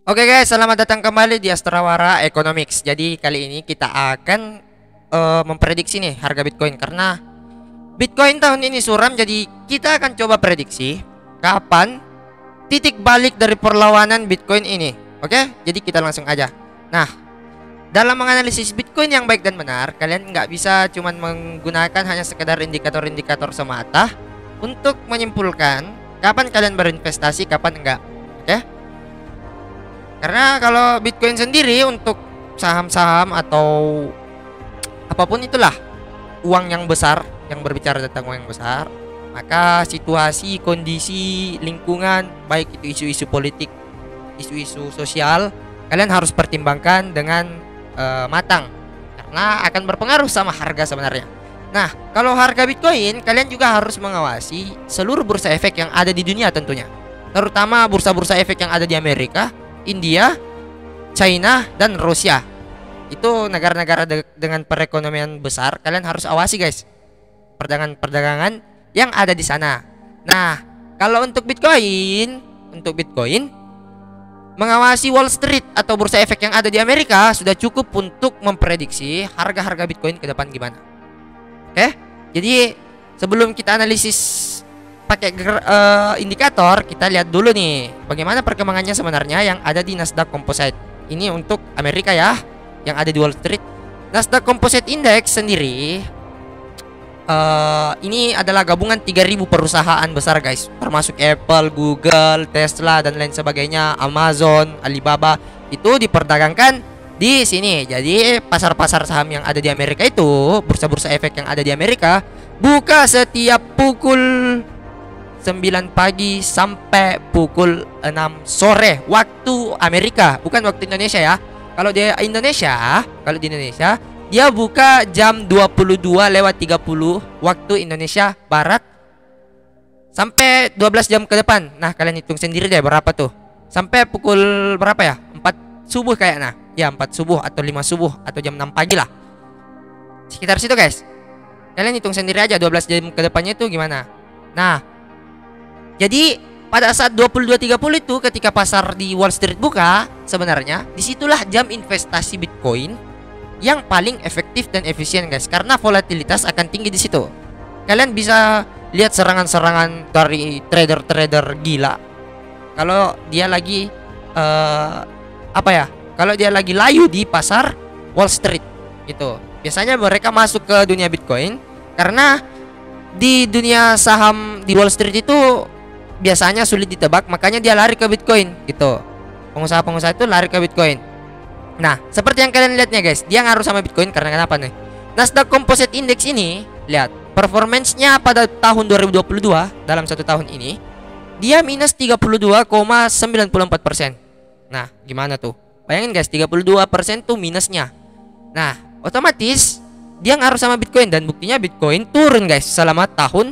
Oke guys, selamat datang kembali di Astrawara Economics. Jadi kali ini kita akan memprediksi nih harga Bitcoin karena Bitcoin tahun ini suram. Jadi kita akan coba prediksi kapan titik balik dari perlawanan Bitcoin ini. Oke, jadi kita langsung aja. Nah, dalam menganalisis Bitcoin yang baik dan benar, kalian nggak bisa cuman menggunakan hanya sekedar indikator-indikator semata untuk menyimpulkan kapan kalian berinvestasi, kapan enggak. Oke? Karena kalau Bitcoin sendiri untuk saham-saham atau apapun itulah uang yang besar, yang berbicara tentang uang yang besar, maka situasi, kondisi, lingkungan, baik itu isu-isu politik, isu-isu sosial, kalian harus pertimbangkan dengan matang karena akan berpengaruh sama harga sebenarnya. Nah, kalau harga Bitcoin, kalian juga harus mengawasi seluruh bursa efek yang ada di dunia tentunya, terutama bursa-bursa efek yang ada di Amerika, India, China, dan Rusia. Itu negara-negara dengan perekonomian besar. Kalian harus awasi guys perdagangan-perdagangan yang ada di sana. Nah, kalau untuk Bitcoin mengawasi Wall Street atau bursa efek yang ada di Amerika sudah cukup untuk memprediksi harga-harga Bitcoin ke depan gimana. Oke? Jadi sebelum kita analisis pakai indikator, kita lihat dulu nih bagaimana perkembangannya sebenarnya yang ada di Nasdaq Composite. Ini untuk Amerika ya, yang ada di Wall Street. Nasdaq Composite Index sendiri ini adalah gabungan 3000 perusahaan besar guys, termasuk Apple, Google, Tesla, dan lain sebagainya, Amazon, Alibaba. Itu diperdagangkan di sini. Jadi pasar-pasar saham yang ada di Amerika itu, bursa-bursa efek yang ada di Amerika, buka setiap pukul 9 pagi sampai pukul 6 sore waktu Amerika, bukan waktu Indonesia ya. Kalau di Indonesia dia buka jam 22:30 waktu Indonesia Barat sampai 12 jam ke depan. Nah, kalian hitung sendiri deh berapa tuh. Sampai pukul berapa ya? 4 subuh kayaknya. Ya, 4 subuh atau 5 subuh atau jam 6 pagi lah. Sekitar situ, guys. Kalian hitung sendiri aja 12 jam ke depannya itu gimana. Nah, jadi pada saat 22:30 itu ketika pasar di Wall Street buka, sebenarnya disitulah jam investasi Bitcoin yang paling efektif dan efisien guys, karena volatilitas akan tinggi di situ. Kalian bisa lihat serangan-serangan dari trader-trader gila. Kalau dia lagi Kalau dia lagi layu di pasar Wall Street gitu. Biasanya mereka masuk ke dunia Bitcoin karena di dunia saham di Wall Street itu biasanya sulit ditebak, makanya dia lari ke Bitcoin gitu. Pengusaha-pengusaha itu lari ke Bitcoin. Nah, seperti yang kalian lihatnya guys, dia ngaruh sama Bitcoin karena kenapa nih? Nasdaq Composite Index ini, lihat performance-nya pada tahun 2022 dalam satu tahun ini, dia minus 32,94%. Nah, gimana tuh? Bayangin guys, 32% tuh minusnya. Nah, otomatis dia ngaruh sama Bitcoin, dan buktinya Bitcoin turun guys selama tahun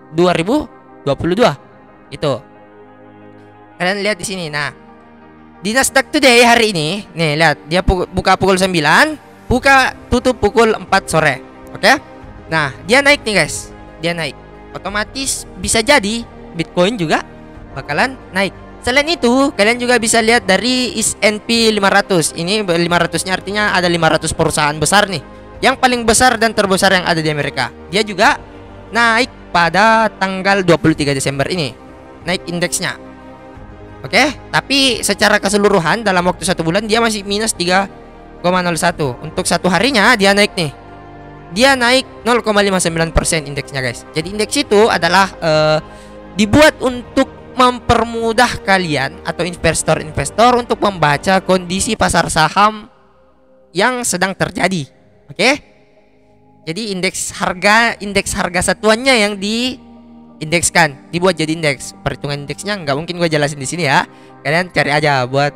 2022. Itu. Kalian lihat di sini. Nah, di Nasdaq Today hari ini, nih lihat, dia buka pukul 9, tutup pukul 4 sore. Oke? Nah, dia naik nih guys. Dia naik. Otomatis bisa jadi Bitcoin juga bakalan naik. Selain itu, kalian juga bisa lihat dari S&P 500. Ini 500-nya artinya ada 500 perusahaan besar nih, yang paling besar dan terbesar yang ada di Amerika. Dia juga naik pada tanggal 23 Desember ini. Naik indeksnya. Oke, tapi secara keseluruhan dalam waktu 1 bulan dia masih minus 3,01. Untuk satu harinya dia naik nih. Dia naik 0,59% indeksnya guys. Jadi indeks itu adalah dibuat untuk mempermudah kalian atau investor-investor untuk membaca kondisi pasar saham yang sedang terjadi. Oke? Jadi indeks harga satuannya yang diindekskan, dibuat jadi indeks. Perhitungan indeksnya nggak mungkin gue jelasin di sini ya. Kalian cari aja buat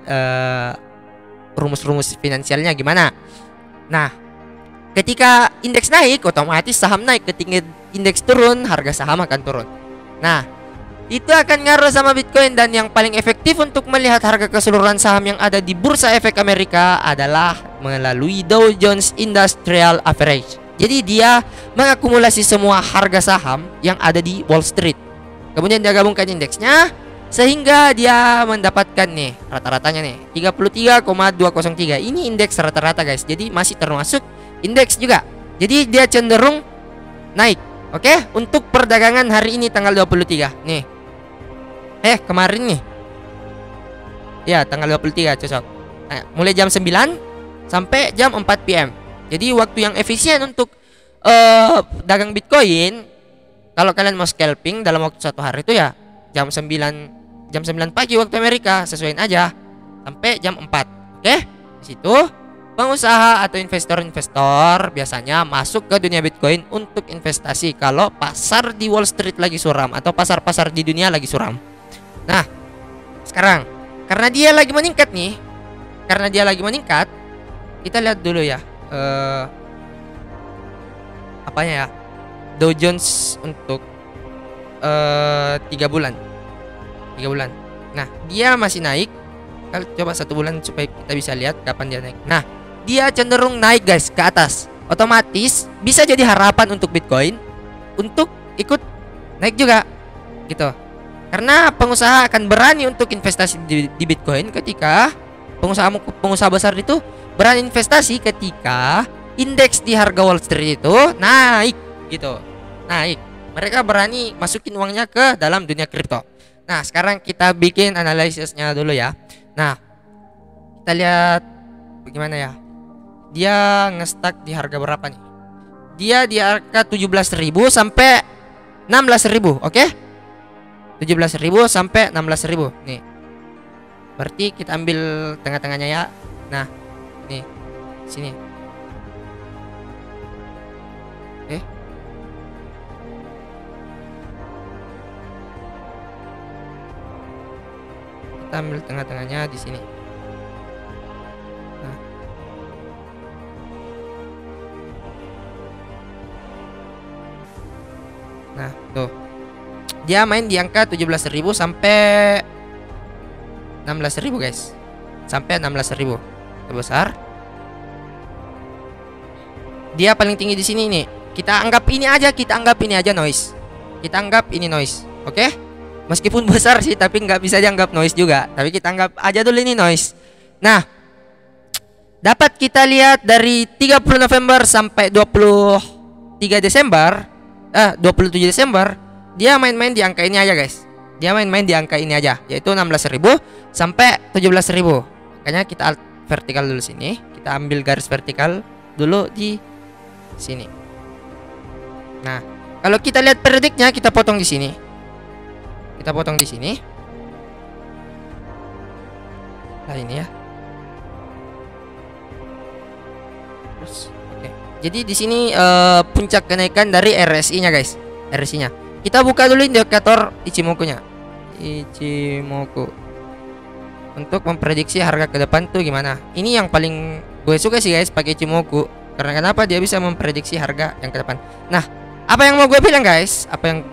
rumus-rumus finansialnya gimana. Nah, ketika indeks naik, otomatis saham naik. Ketika indeks turun, harga saham akan turun. Nah, itu akan ngaruh sama Bitcoin, dan yang paling efektif untuk melihat harga keseluruhan saham yang ada di bursa efek Amerika adalah melalui Dow Jones Industrial Average. Jadi dia mengakumulasi semua harga saham yang ada di Wall Street. Kemudian dia gabungkan indeksnya sehingga dia mendapatkan nih rata-ratanya nih 33,203. Ini indeks rata-rata guys, jadi masih termasuk indeks juga, jadi dia cenderung naik. Oke, untuk perdagangan hari ini tanggal 23 nih, kemarin nih ya, tanggal 23 cocok. Nah, mulai jam 9 sampai jam 4 PM. Jadi waktu yang efisien untuk dagang Bitcoin kalau kalian mau scalping dalam waktu satu hari itu ya jam 9 pagi waktu Amerika, sesuaiin aja sampai jam 4. Oke? Di situ pengusaha atau investor-investor biasanya masuk ke dunia Bitcoin untuk investasi kalau pasar di Wall Street lagi suram atau pasar-pasar di dunia lagi suram. Nah, sekarang karena dia lagi meningkat nih, kita lihat dulu ya apanya ya, Dow Jones untuk 3 bulan. Nah, dia masih naik. Kita coba 1 bulan supaya kita bisa lihat kapan dia naik. Nah, dia cenderung naik guys ke atas. Otomatis bisa jadi harapan untuk Bitcoin untuk ikut naik juga gitu. Karena pengusaha akan berani untuk investasi di Bitcoin ketika pengusaha besar itu berani investasi ketika indeks di harga Wall Street itu naik gitu. Naik. Mereka berani masukin uangnya ke dalam dunia kripto. Nah, sekarang kita bikin analisisnya dulu ya. Nah, kita lihat bagaimana ya. Dia nge-stuck di harga berapa nih? Dia di harga 17.000 sampai 16.000, oke? 17.000 sampai 16.000. Nih. Berarti kita ambil tengah-tengahnya ya. Nah, nih. Sini. Kita ambil tengah-tengahnya di sini. Nah, tuh. Dia main di angka 17.000 sampai 16.000 guys. Sampai 16.000. Terbesar. Dia paling tinggi di sini nih. Kita anggap ini aja noise. Kita anggap ini noise. Oke? Meskipun besar sih, tapi nggak bisa dianggap noise juga. Tapi kita anggap aja dulu ini noise. Nah, dapat kita lihat dari 30 November sampai 23 Desember, 27 Desember, dia main-main di angka ini aja guys. Dia main-main di angka ini aja, yaitu 16.000 sampai 17.000. Makanya kita alt vertikal dulu sini. Kita ambil garis vertikal dulu di sini. Nah, kalau kita lihat prediknya, kita potong di sini. Kita potong di sini. Nah, ini ya. Terus, oke. Jadi di sini puncak kenaikan dari RSI-nya guys. RSI-nya. Kita buka dulu indikator Ichimoku-nya. Ichimoku. Untuk memprediksi harga ke depan tuh gimana? Ini yang paling gue suka sih guys pakai Ichimoku. Karena kenapa? Dia bisa memprediksi harga yang ke depan. Nah, apa yang mau gue bilang guys?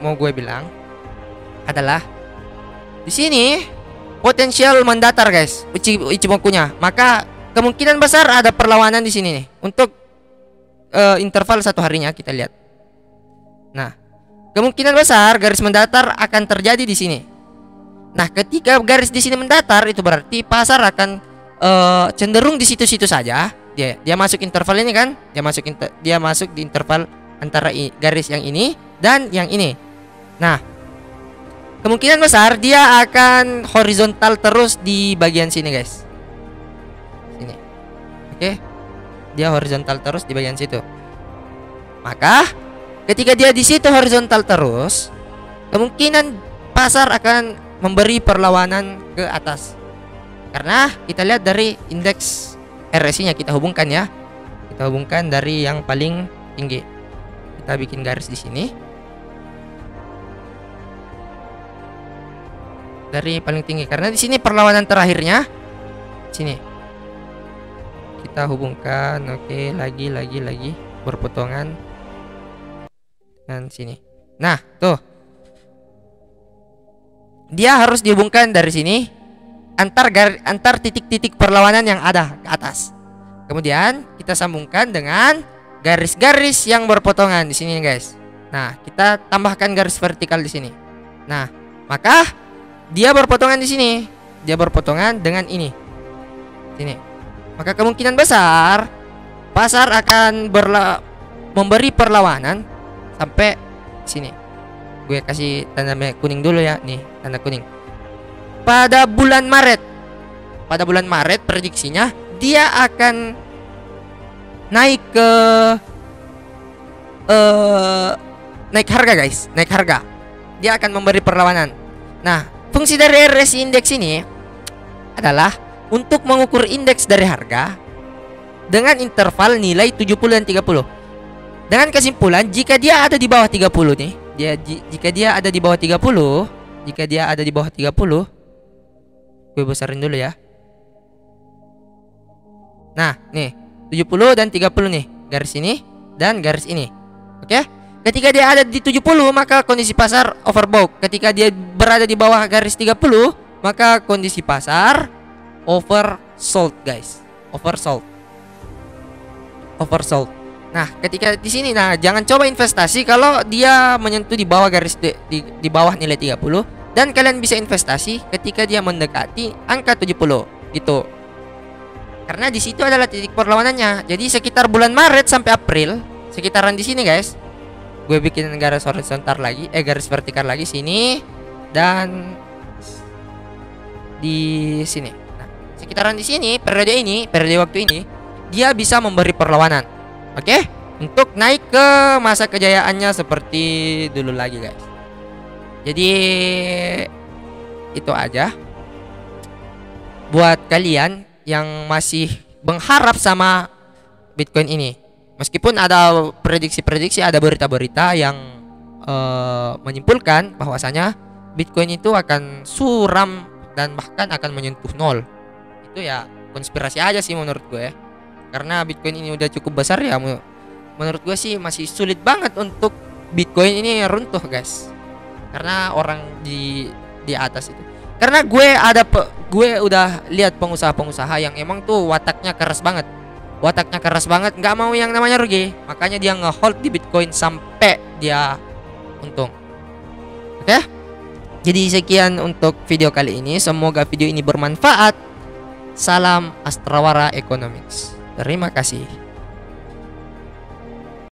Adalah di sini potensial mendatar guys Ichimoku-nya. Maka kemungkinan besar ada perlawanan di sini nih untuk interval satu harinya kita lihat. Nah, kemungkinan besar garis mendatar akan terjadi di sini. Nah, ketika garis di sini mendatar itu berarti pasar akan cenderung di situ-situ saja. Dia masuk interval ini kan? Dia masuk di interval antara garis yang ini dan yang ini. Nah, kemungkinan besar dia akan horizontal terus di bagian sini guys. Sini. Oke. Dia horizontal terus di bagian situ. Maka ketika dia di situ horizontal terus, kemungkinan pasar akan memberi perlawanan ke atas. Karena kita lihat dari indeks RSI-nya, kita hubungkan ya. Kita hubungkan dari yang paling tinggi. Kita bikin garis di sini. Dari paling tinggi karena di sini perlawanan terakhirnya sini. Kita hubungkan, oke, lagi berpotongan dengan sini. Nah, tuh. Dia harus dihubungkan dari sini antar titik-titik perlawanan yang ada ke atas. Kemudian kita sambungkan dengan garis-garis yang berpotongan di sini guys. Nah, kita tambahkan garis vertikal di sini. Nah, maka dia berpotongan di sini. Dia berpotongan dengan ini. Sini. Maka kemungkinan besar pasar akan memberi perlawanan sampai sini. Gue kasih tanda kuning dulu ya. Nih, tanda kuning. Pada bulan Maret prediksinya dia akan naik ke naik harga guys, naik harga. Dia akan memberi perlawanan. Nah, fungsi dari RSI Index ini adalah untuk mengukur indeks dari harga dengan interval nilai 70 dan 30. Dengan kesimpulan jika dia ada di bawah 30 nih, jika dia ada di bawah 30, gue besarin dulu ya. Nah, nih 70 dan 30 nih, garis ini dan garis ini. Oke? Ketika dia ada di 70, maka kondisi pasar overbought. Ketika dia berada di bawah garis 30, maka kondisi pasar oversold, guys. Oversold. Nah, ketika di sini, nah jangan coba investasi kalau dia menyentuh di bawah garis di bawah nilai 30, dan kalian bisa investasi ketika dia mendekati angka 70 gitu. Karena di situ adalah titik perlawanannya. Jadi sekitar bulan Maret sampai April, sekitaran di sini, guys. Gue bikin garis horizontal lagi, garis vertikal lagi sini dan di sini. Nah, sekitaran di sini, periode waktu ini dia bisa memberi perlawanan. Oke? Untuk naik ke masa kejayaannya seperti dulu lagi, guys. Jadi itu aja buat kalian yang masih mengharap sama Bitcoin ini. Meskipun ada prediksi-prediksi, ada berita-berita yang menyimpulkan bahwasanya Bitcoin itu akan suram dan bahkan akan menyentuh nol. Itu ya konspirasi aja sih menurut gue. Karena Bitcoin ini udah cukup besar ya, menurut gue sih masih sulit banget untuk Bitcoin ini runtuh, guys. Karena orang di atas itu. Karena gue udah lihat pengusaha-pengusaha yang emang tuh wataknya keras banget, nggak mau yang namanya rugi. Makanya dia nge-hold di Bitcoin sampai dia untung. Oke? Jadi sekian untuk video kali ini. Semoga video ini bermanfaat. Salam Astrawara Economics. Terima kasih.